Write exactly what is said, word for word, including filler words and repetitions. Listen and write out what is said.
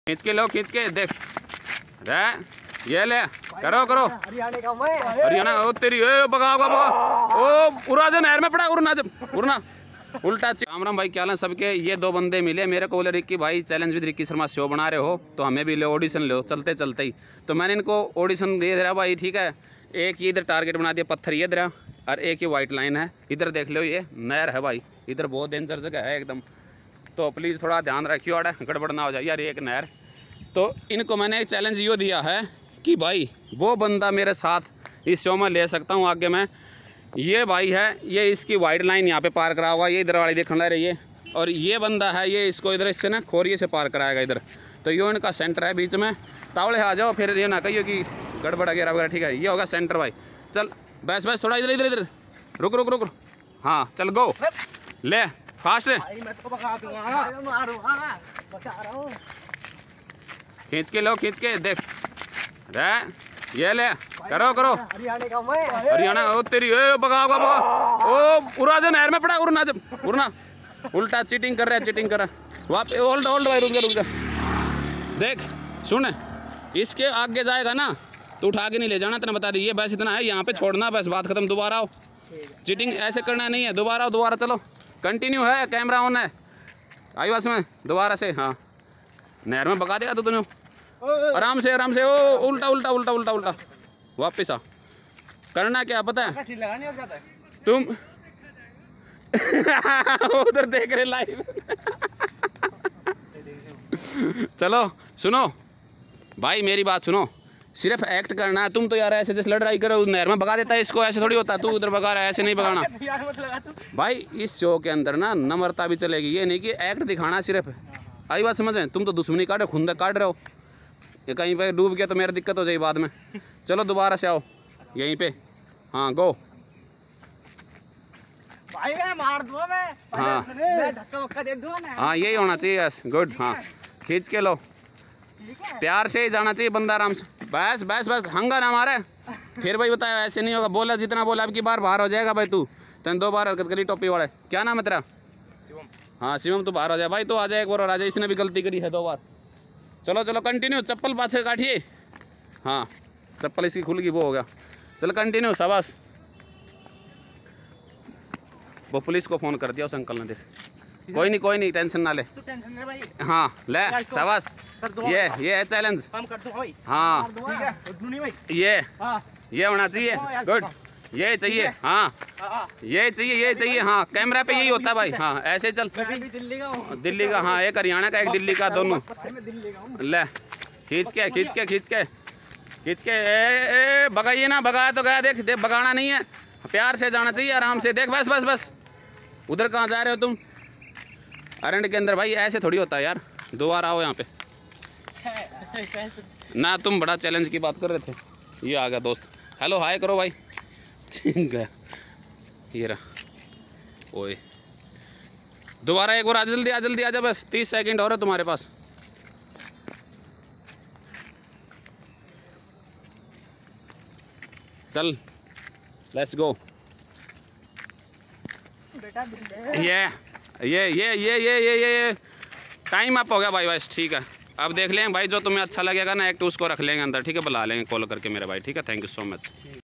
खींच के लो, खींच के देख रे, ये ले करो करो हरियाणा। ओ तेरी ए भगा भगा ओ उड़ा जा नहर में पड़ा, उड़ना जब उड़ना उल्टा। राम राम भाई, क्या हाल है सबके। ये दो बंदे मिले मेरे को, बोले रिक्की भाई challenge with Rikki Sharma show बना रहे हो तो हमें भी ले ऑडिशन लो चलते चलते ही। तो मैंने इनको ऑडिशन दे दिया भाई, ठीक है। एक इधर टारगेट बना दिया, पत्थर ये इधर, और एक ही वाइट लाइन है इधर, देख लो ये नहर है भाई, इधर बहुत डेंजर जगह है एकदम। तो प्लीज़ थोड़ा ध्यान रखियो, आड़ा गड़बड़ ना हो जाए यार, एक नहर। तो इनको मैंने एक चैलेंज ये दिया है कि भाई वो बंदा मेरे साथ इस शो में ले सकता हूँ आगे मैं। ये भाई है, ये इसकी वाइट लाइन यहाँ पे पार करा हुआ, ये इधर वाली देखने लग रही है। और ये बंदा है, ये इसको इधर इससे ना खोरिए से पार कराएगा इधर। तो ये इनका सेंटर है बीच में। तावड़े आ जाओ, फिर ये ना कहिए कि गड़बड़ वगैरह वगैरह, ठीक है। ये होगा सेंटर भाई। चल बस बस थोड़ा इधर इधर इधर रुक रुक रुक रुक। हाँ चल गो, ले फास्ट ले, खींच के लो, खींच के देख रे, ये ले करो करो हरियाणा। ओ तेरी ए भगा भगा ओ उड़ा जा नहर में पड़ा, उड़ना जब उड़ना उल्टा। चीटिंग कर रहा है, चीटिंग कर रहा है। वापस होल्ड होल्ड भाई, रुक जा रुक जा। देख सुन, इसके आगे जाएगा ना तो उठा के नहीं ले जाना, तेने बता दी। ये बस इतना है, यहाँ पे छोड़ना, बस बात खत्म। दोबारा आओ, चीटिंग ऐसे करना नहीं है। दोबारा आओ, दोबारा चलो, कंटिन्यू है, कैमरा ऑन है। आई बस में दोबारा से, हाँ नहर में भगा देगा तो तुमने। आराम से आराम से, ओ उल्टा उल्टा उल्टा उल्टा उल्टा वापिस आ। करना क्या पता है तुम उधर देख रहे लाइव। चलो सुनो भाई, मेरी बात सुनो, सिर्फ एक्ट करना है। तुम तो यार ऐसे जैसे लड़ाई करो, नहर में भगा देता है इसको, ऐसे थोड़ी होता। तू उधर भगा रहा है, ऐसे नहीं भगाना भाई। इस शो के अंदर ना नम्रता भी चलेगी, ये नहीं कि एक्ट दिखाना सिर्फ। आई बात समझ। तुम तो दुश्मनी काट रहे, खुंदक काट रहे हो। ये कहीं पे डूब गया तो मेरी दिक्कत हो जाएगी बाद में। चलो दोबारा से आओ यहीं पे, हाँ गो भाई मैं मार दूँ मैं। हाँ मैं धक्का वक्का दे दूँ ना। हाँ यही होना चाहिए, यस गुड। हाँ खींच के लो, प्यार से ही जाना चाहिए बंदा, आराम से। बस बस बस हंगा ना मारे फिर भाई बताया, ऐसे नहीं होगा। बोला जितना बोला, अब की बार बाहर हो जाएगा भाई तू। तेन दो बार हरकत करी टोपी वाले। क्या नाम है तेरा? शिवम। हाँ शिवम, तू बाहर हो जाए भाई। तो आ जाए एक बार और आ जाए, इसने भी गलती करी है दो बार। चलो चलो कंटिन्यू, चप्पल पास से काटिए। हाँ चप्पल इसकी खुल गई, वो हो गया। चलो कंटिन्यू, शाबाश। वो पुलिस को फ़ोन कर दिया उस अंकल ने, देख। कोई नहीं कोई नहीं, टेंशन ना ले। तू टेंशन ले भाई। हाँ ले शाबाश, ये ये है चैलेंज। काम कर दो भाई। हाँ ठीक है, नहीं भाई। ये हाँ ये होना चाहिए, गुड। ये चाहिए, हाँ हाँ ये चाहिए, ये चाहिए। हाँ कैमरा पे यही होता है भाई। हाँ ऐसे चल। मैं भी दिल्ली का हूँ। दिल्ली का, हाँ एक हरियाणा का, एक दिल्ली का, दोनों। मैं दिल्ली का हूँ। ले खींच के खींच के खींच के खींच के ए, ए भगाइए ना, भगाया तो गया। देख देख, भगाना नहीं है, प्यार से जाना चाहिए, आराम से। देख बस बस बस, उधर कहाँ जा रहे हो तुम? अरंड के अंदर भाई ऐसे थोड़ी होता है यार। दो बार आओ यहाँ पे ना। तुम बड़ा चैलेंज की बात कर रहे थे, ये आ गया दोस्त। हेलो हाय करो भाई। ठीक है, ये रहा। ओए दोबारा एक बार आ, जल्दी आ जल्दी आ जा, बस तीस सेकंड और है तुम्हारे पास। चल लेट्स गो। बेटा ये ये ये ये ये ये ये टाइम अप हो गया भाई, बस ठीक है। अब देख लेंगे भाई, जो तुम्हें अच्छा लगेगा ना एक्ट, उसको रख लेंगे अंदर, ठीक है। बुला लेंगे कॉल करके मेरे भाई, ठीक है। Thank you so much.